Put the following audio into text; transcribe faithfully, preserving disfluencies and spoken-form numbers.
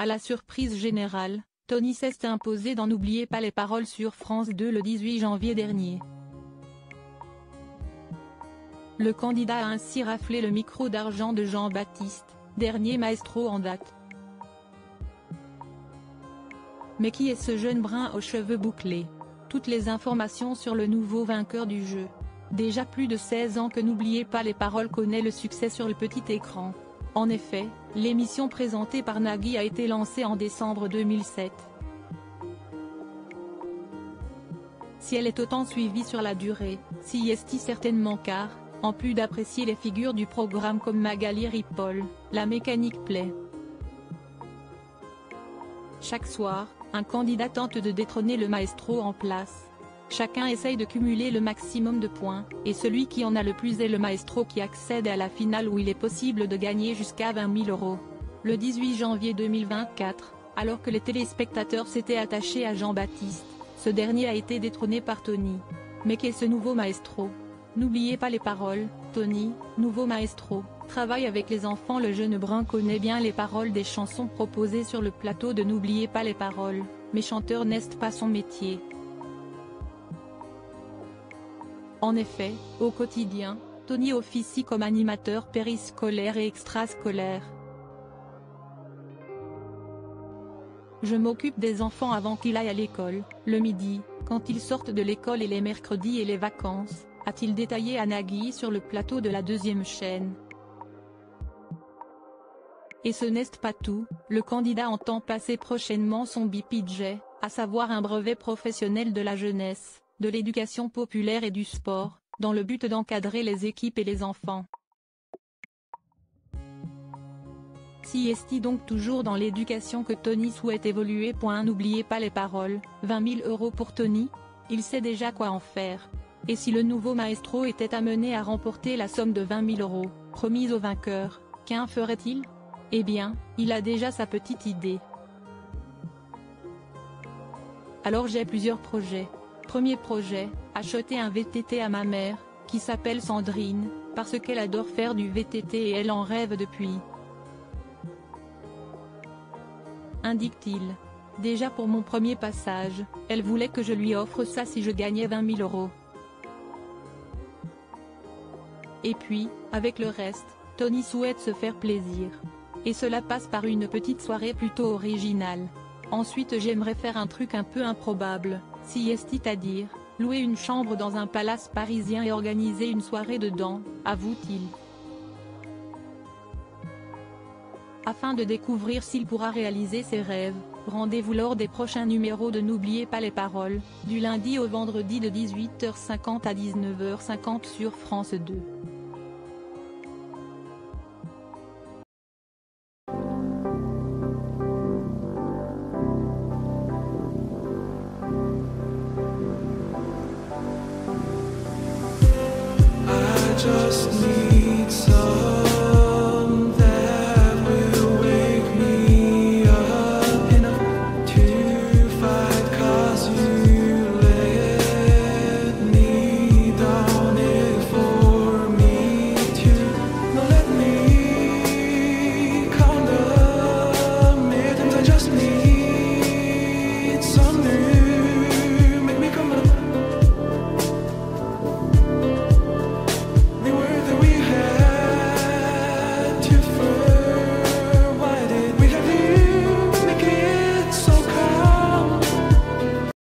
À la surprise générale, Tony s'est imposé dans N'oubliez pas les paroles sur France deux le dix-huit janvier dernier. Le candidat a ainsi raflé le micro d'argent de Jean-Baptiste, dernier maestro en date. Mais qui est ce jeune brun aux cheveux bouclés? Toutes les informations sur le nouveau vainqueur du jeu. Déjà plus de seize ans que N'oubliez pas les paroles connaît le succès sur le petit écran. En effet, l'émission présentée par Nagui a été lancée en décembre deux mille sept. Si elle est autant suivie sur la durée, si est certainement car, en plus d'apprécier les figures du programme comme Magali Ripoll, la mécanique plaît. Chaque soir, un candidat tente de détrôner le maestro en place. Chacun essaye de cumuler le maximum de points, et celui qui en a le plus est le maestro qui accède à la finale où il est possible de gagner jusqu'à vingt mille euros. Le dix-huit janvier deux mille vingt-quatre, alors que les téléspectateurs s'étaient attachés à Jean-Baptiste, ce dernier a été détrôné par Tony. Mais qu'est ce nouveau maestro? N'oubliez pas les paroles, Tony, nouveau maestro, travaille avec les enfants. Le jeune brun connaît bien les paroles des chansons proposées sur le plateau de N'oubliez pas les paroles, mais chanteur n'est pas son métier. En effet, au quotidien, Tony officie comme animateur périscolaire et extrascolaire. Je m'occupe des enfants avant qu'ils aillent à l'école, le midi, quand ils sortent de l'école et les mercredis et les vacances, a-t-il détaillé à Nagui sur le plateau de la deuxième chaîne. Et ce n'est pas tout, le candidat entend passer prochainement son B P J, à savoir un brevet professionnel de la jeunesse, de l'éducation populaire et du sport, dans le but d'encadrer les équipes et les enfants. Si est donc toujours dans l'éducation que Tony souhaite évoluer. N'oubliez pas les paroles, vingt mille euros pour Tony? Il sait déjà quoi en faire. Et si le nouveau maestro était amené à remporter la somme de vingt mille euros, promise au vainqueur, qu'en ferait-il? Eh bien, il a déjà sa petite idée. Alors j'ai plusieurs projets. Premier projet, acheter un V T T à ma mère, qui s'appelle Sandrine, parce qu'elle adore faire du V T T et elle en rêve depuis. Indique-t-il. Déjà pour mon premier passage, elle voulait que je lui offre ça si je gagnais vingt mille euros. Et puis, avec le reste, Tony souhaite se faire plaisir. Et cela passe par une petite soirée plutôt originale. Ensuite j'aimerais faire un truc un peu improbable, si est à dire, louer une chambre dans un palace parisien et organiser une soirée dedans, avoue-t-il. Afin de découvrir s'il pourra réaliser ses rêves, rendez-vous lors des prochains numéros de N'oubliez pas les paroles, du lundi au vendredi de dix-huit heures cinquante à dix-neuf heures cinquante sur France deux. Just need